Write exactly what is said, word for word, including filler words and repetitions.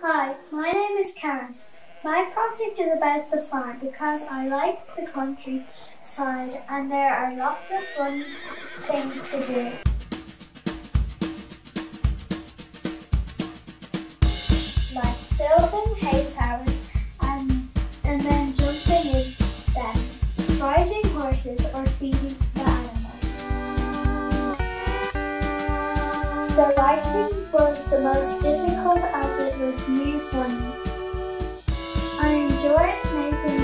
Hi, my name is Karen. My project is about the farm because I like the countryside and there are lots of fun things to do. Like building hay towers and, and then jumping in them, riding horses or feeding the animals. The writing was the most difficult as it was new for me. I enjoyed making